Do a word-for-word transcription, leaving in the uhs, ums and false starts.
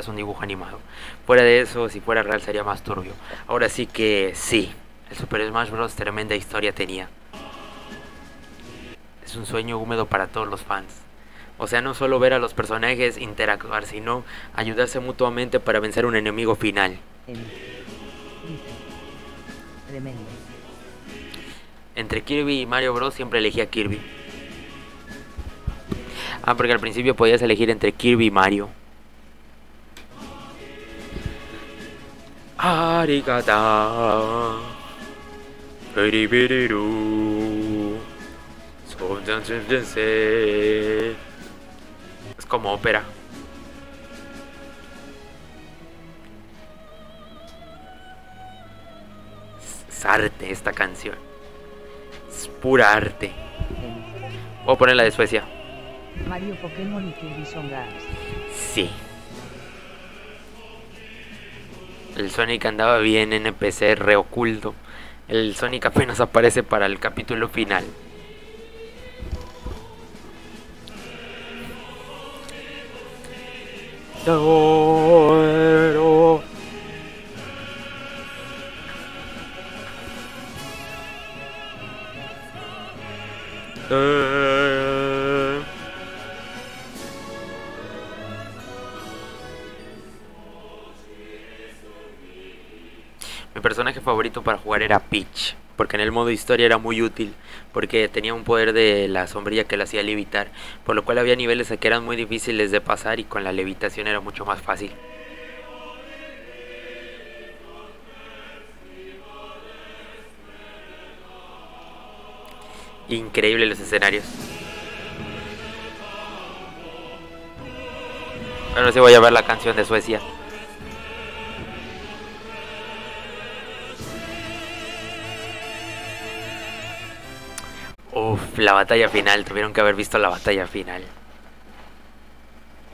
es un dibujo animado. Fuera de eso, si fuera real sería más turbio. Ahora sí que sí, el Super Smash Bros. Tremenda historia tenía. Es un sueño húmedo para todos los fans. O sea, no solo ver a los personajes interactuar, sino ayudarse mutuamente para vencer un enemigo final. Tremendo. Entre Kirby y Mario Bros. Siempre elegía Kirby. Ah, porque al principio podías elegir entre Kirby y Mario. Arigata. Peribiriru. Es como ópera. Es arte esta canción. Es pura arte. Voy a poner la de Suecia. Mario, Pokémon y Kirby son gas. Sí. El Sonic andaba bien N P C re oculto. El Sonic apenas aparece para el capítulo final. No, eh. Mi personaje favorito para jugar era Peach, porque en el modo historia era muy útil, porque tenía un poder de la sombrilla que la hacía levitar, por lo cual había niveles que eran muy difíciles de pasar y con la levitación era mucho más fácil. Increíble los escenarios. Ahora sí voy a ver la canción de Suecia. Uf, la batalla final, tuvieron que haber visto la batalla final.